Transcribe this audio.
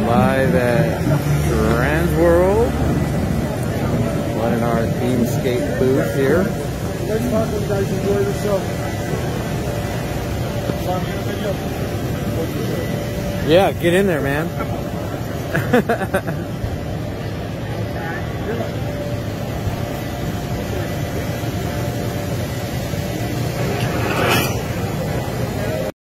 Live at Trans World. Running our theme skate booth here. Next time, you guys enjoy yourself. Yeah, get in there, man.